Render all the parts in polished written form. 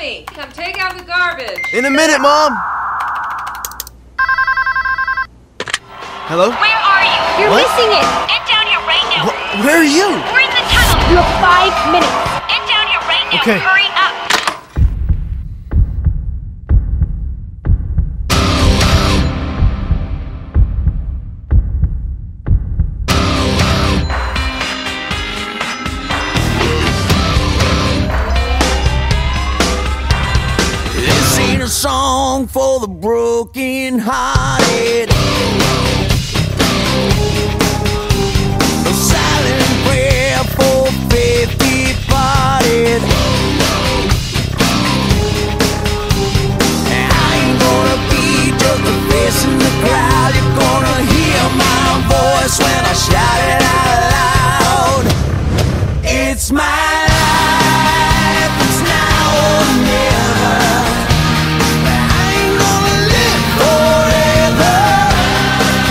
Tommy, come take out the garbage. In a minute, Mom. Hello? Where are you? You're What? missing it. Get down here right now. Where are you? We're in the tunnel. You have 5 minutes. Get down here right now. Okay. Hurry up. This ain't a song for the broken-hearted. A silent prayer for faith departed. I ain't gonna be just a face in the crowd. You're gonna hear my voice when I shout it out loud. It's my life, it's now or never. I ain't gonna live forever.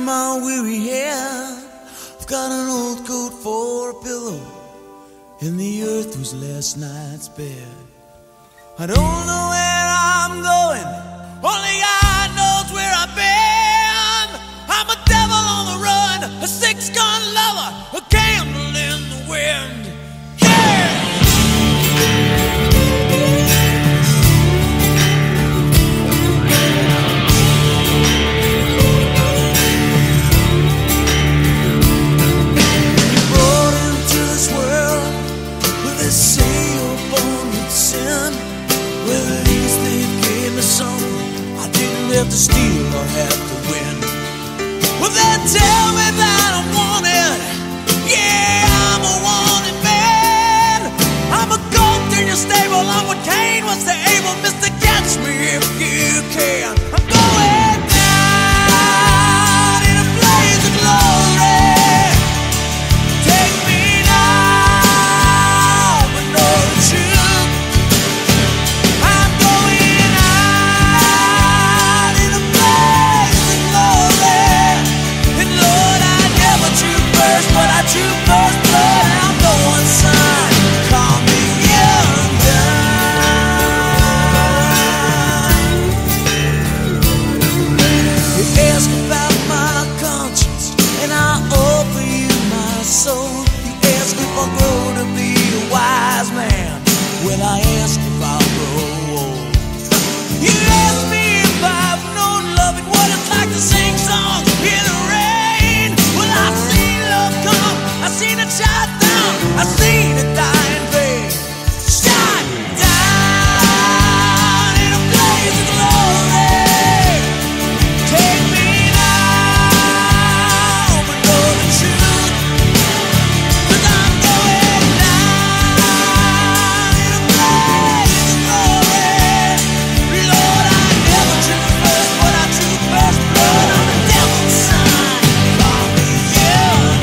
my weary head. I've got an old coat for a pillow, and the earth was last night's bed. I don't know where I'm going, only God knows where I've been. I'm a devil on the run, a six-gun lover, a candle in the wind. Yeah! To steal or have to win. Well, then tell me that I'm wanted. Yeah, I'm a wanted man. I'm a goat in your stable. I'm what Cain was to Abel. Mister, catch me if you can. I'm going down in a blaze of glory. Take me now, but know the truth. I'm going out in a blaze of glory. And Lord, I never drew first, but I drew first blood. I'm going, son, call me young gun. You ask about my conscience, and I offer you my soul. You ask if I'll grow to be a wise man. Well, I ask if I'll grow old. You ask me if I've known love and what it's like to sing songs in the rain. Well, I've seen love come, I've seen it shot down, I've seen it die in vain. Shot down in a blaze of glory. Take me now, but know the truth. 'Cause I'm going down in a blaze of glory. Lord, I never drew first, but I drew first blood. I'm a devil's son, call me young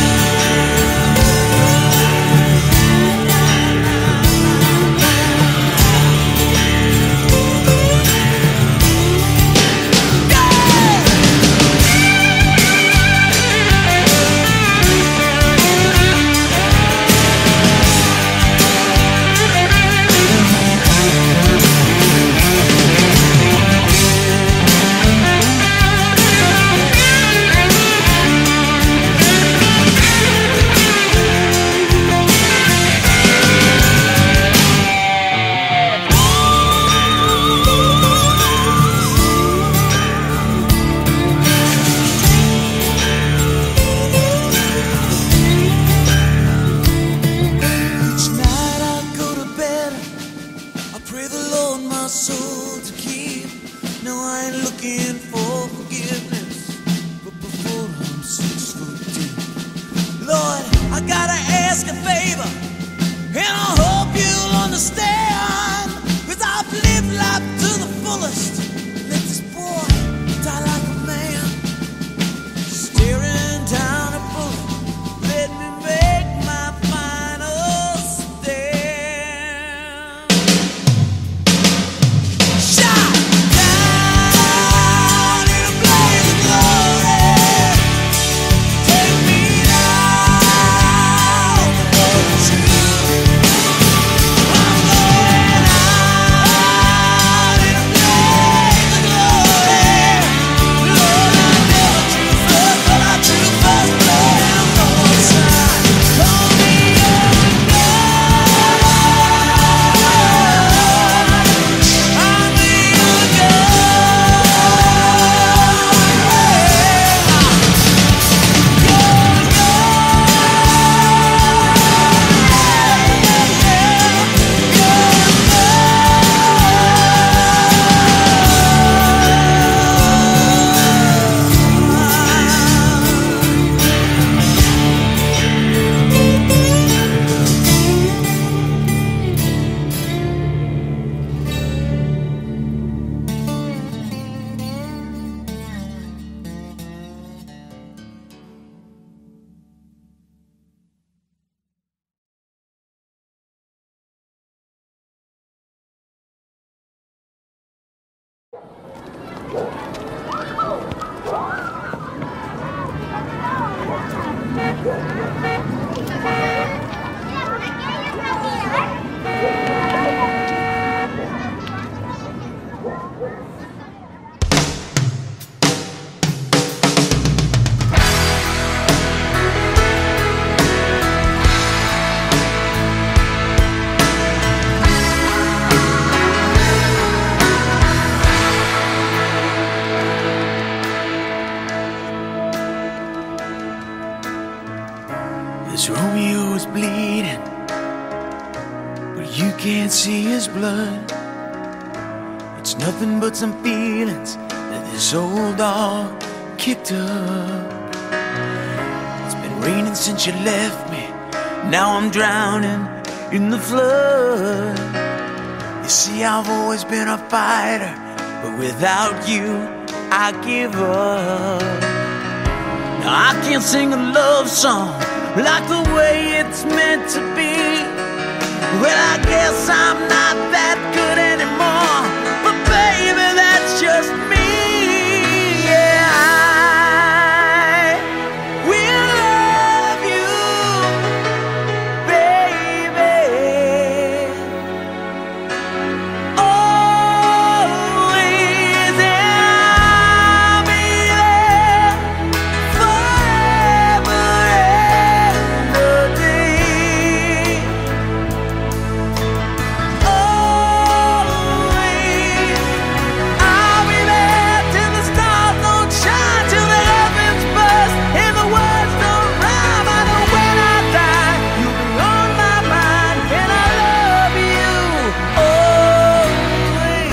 Each night I go to bed, I pray the Lord my soul to keep. No, I ain't looking for forgiveness, but before I'm 6 foot deep. Lord, I gotta ask a favor, and I hope you'll understand. 'Cause I've lived life to the fullest. Let this boy die like a man. Staring down a bullet, let me make my final stand. Shot down in a blaze of glory. Take me now, but know the truth. I'm going 'cause Romeo is bleeding, but you can't see his blood. It's nothing but some feelings that this old dog kicked up. It's been raining since you left me, now I'm drowning in the flood. You see, I've always been a fighter, but without you, I give up. Now I can't sing a love song like the way it's meant to be. Well, I guess I'm not that good anymore, but baby, that's just me. Yeah, I will love you, baby, always, and I'll be there forever and a day. Always, I'll be there till the stars don't shine, till the heavens burst and the words don't rhyme. I know when I die, you'll be on my mind, and I love you always.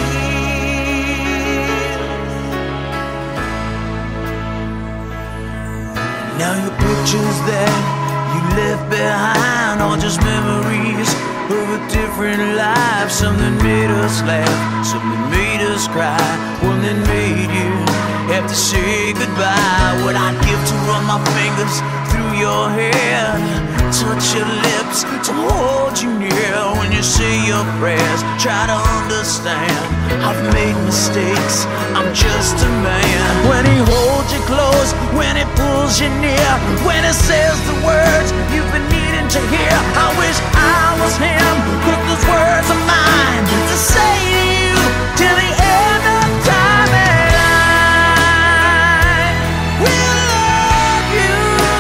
Now your pictures that you left behind are just memories of a different life. Something made us laugh, something made us cry, one that made you have to say goodbye. What I'd give to run my fingers through your hair, touch your lips, to hold you near when you say your prayers. Try to understand, I've made mistakes, I'm just a man. When he holds you close, when he pulls you near, when he says the words you've been needing to hear, I wish I was him, 'cause those words are mine to say to you till the end of time. And I will love you,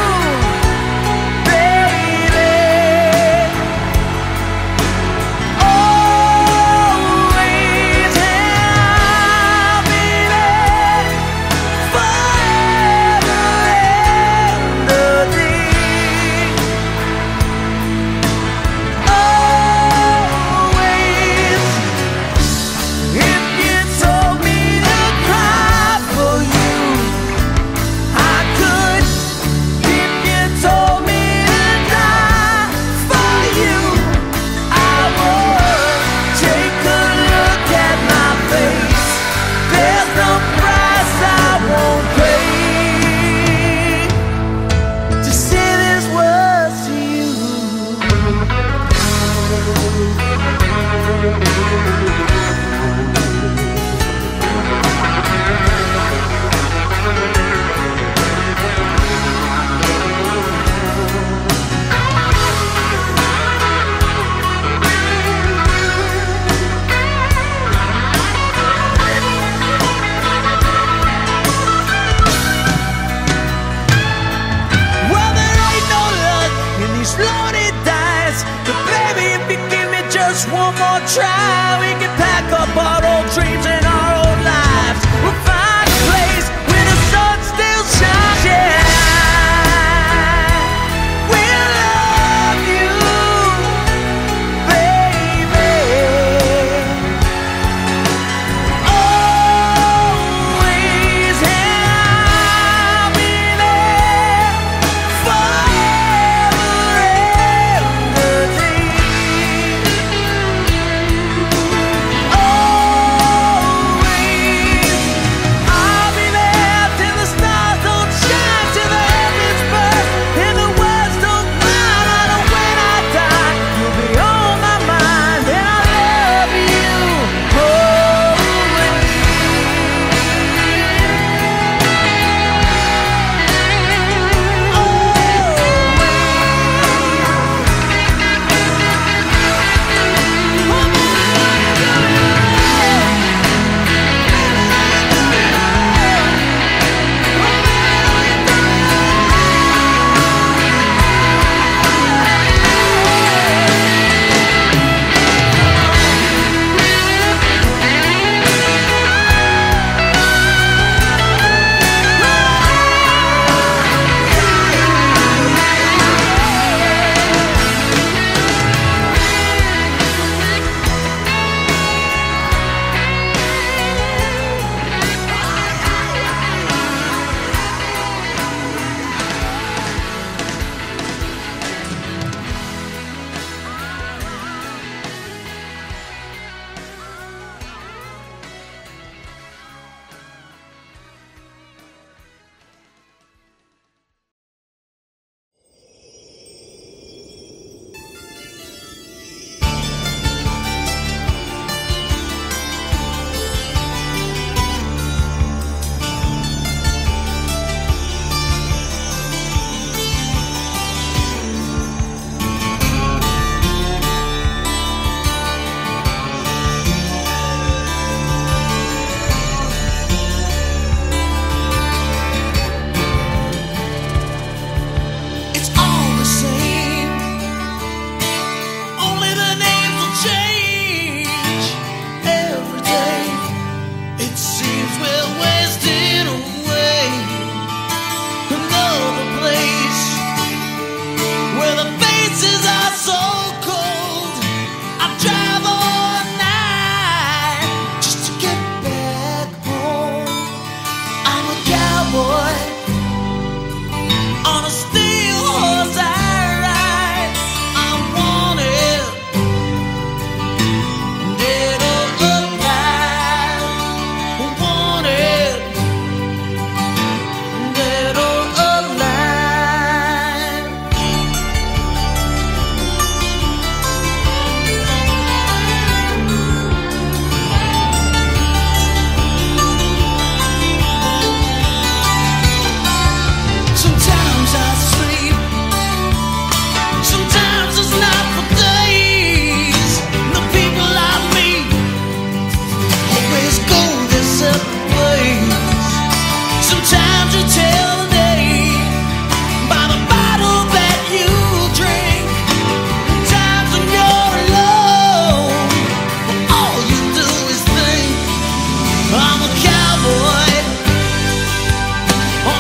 baby, always, and I'll be there forever and a day. Always, if you told me to cry for you, I could. If you told me to die for you, I would. Take a look at my face, there's no price I won't pay to say these words to you. Well, there ain't no luck in these loaded dice, but baby, if you give me just one more try, we can pack up our old dreams and our old lives. We'll find a place where the sun still shines. Yeah, we'll love you, baby, always, and I'll be there forever and a day.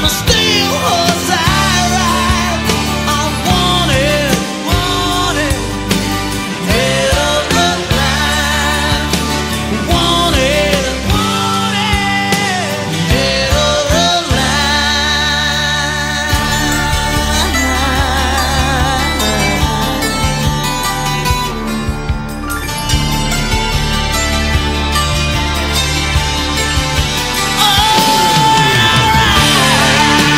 a steel horse I ride. I'm wanted, wanted, dead of the line. Wanted, wanted, dead of the line.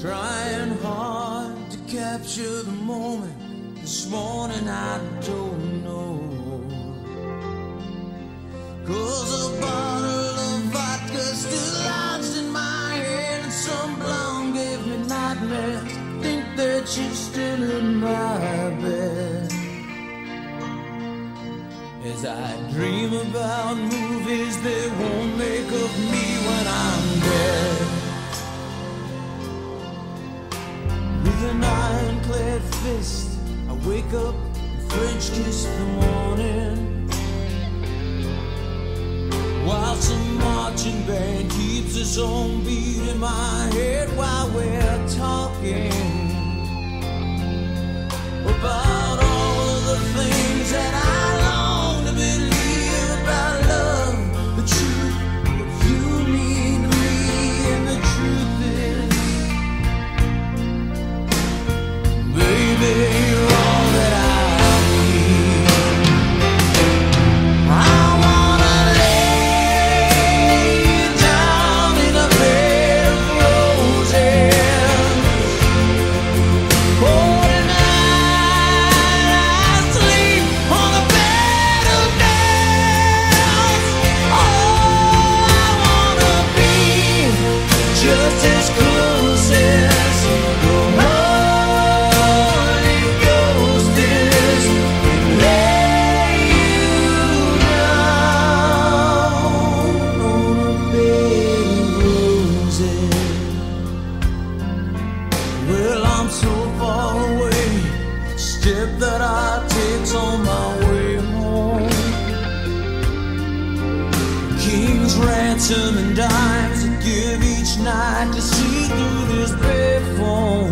trying hard to capture the moment. This morning I don't know. 'Cause a bottle of vodka still lodged in my head, and some blonde gave me nightmares. Think that she's still in my bed. As I dream about movies they won't make of me when I'm dead. With an ironclad fist I wake up and French kiss the morning, while some marching band keeps its own beat in my head while we're talking about all of the things that I long to believe about love, the truth, what you mean to me, and the truth is, baby, you're all that I need. I wanna lay you down in a bed of roses. Oh, just as close as the Holy Ghost is, lay you down on a bed of roses. Well, I'm so far away, step that I take's on my way home. King's ransom and dimes I give each night to see through this payphone.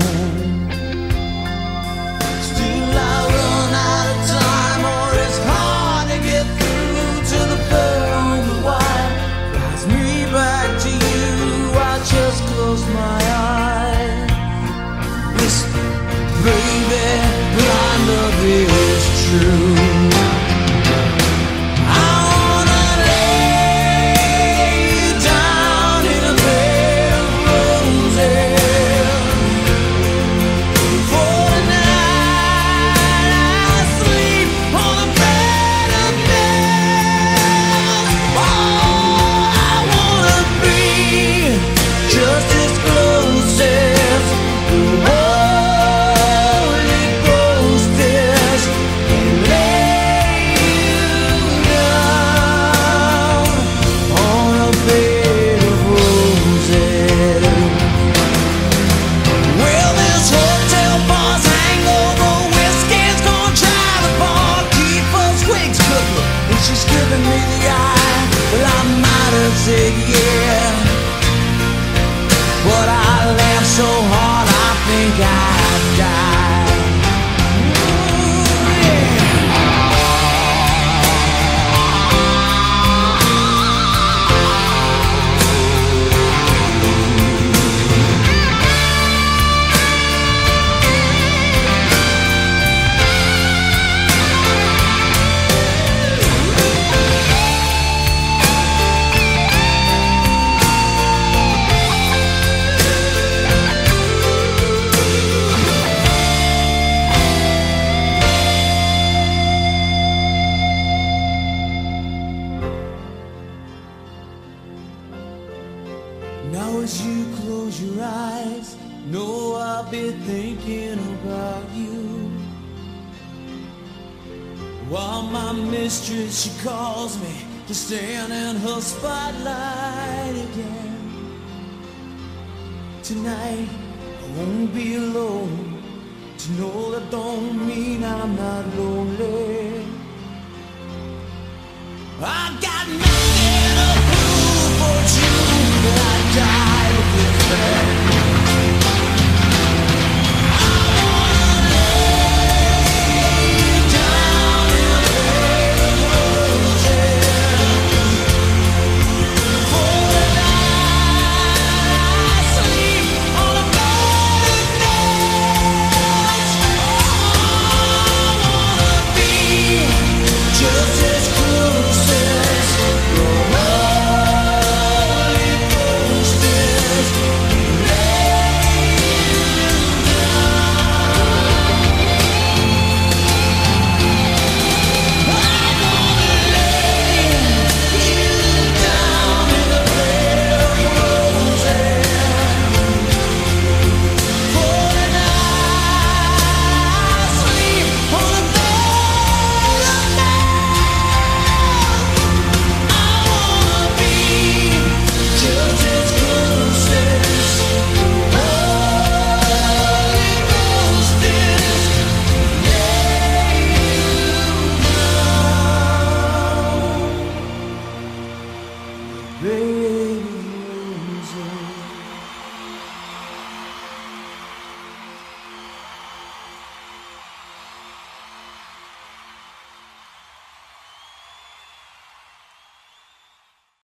Still I run out of time, or it's hard to get through to the bird on the wire. Flies me back to you, I just close my eyes. Listen, baby, blind love is true. She's giving me the eye. Well, I might have said yeah, but I laughed so hard I think I'd die. Ooh, yeah. Now as you close your eyes, know I'll be thinking about you, while my mistress, she calls me to stand in her spotlight again. Tonight I won't be alone. To know that don't mean I'm not lonely. I got nothing to prove for you, but I die with this man.